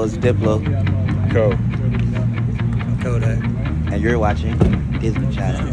host, Diplo. Kodak. And you're watching Disney Channel.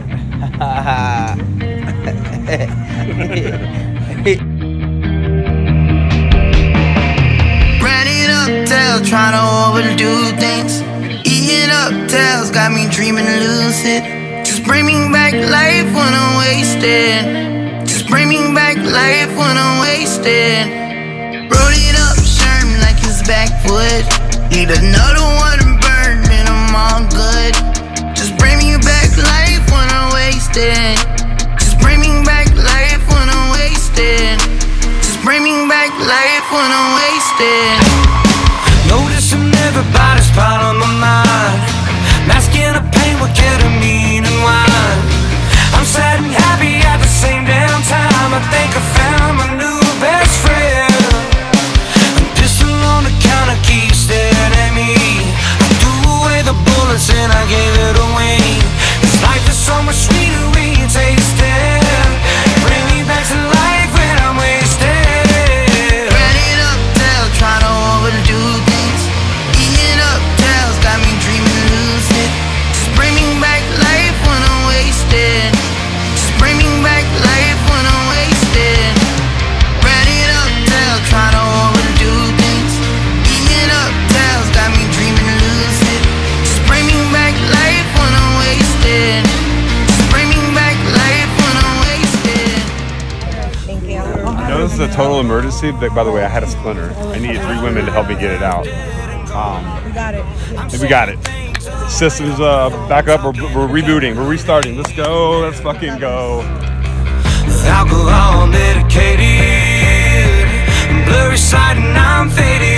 Running up tails, trying to overdo things. Eating up tails, got me dreaming lucid. Just bring me back life when I'm wasted. Just bring me back life when I'm wasted. Rolling up Sherman like his backwood. Need another one to burn, and I'm all good. Just bring me back life when I'm wasted. Just bring me back life when I'm wasted. Just bring me back life when I'm wasted. Noticing everybody's part on my mind. Masking the pain with ketamine and wine. I'm sad and happy at the same damn time. I think I found my new best friend. A pistol on the counter keeps staring at me. I threw away the bullets and I gave it away. This life is so much sweeter when you taste it. Bring me back to life when I'm wasted. Running up tail, trying to overdo things. Eating up tails, got me dreaming lucid. Just bring me back life when I'm wasted. Just bring me back life when I'm wasted. Running up tail, trying to overdo things. Eating up tails, got me dreaming lucid. Just bring me back life when I'm wasted. Just bring me back life when I'm wasted. Thank you. I know this is a total emergency, but by the way, I had a splinter. I needed 3 women to help me get it out. We got it. We got it. Systems back up. We're rebooting. We're restarting. Let's go. Let's fucking go. Alcohol medicated, blurry sight and I'm faded.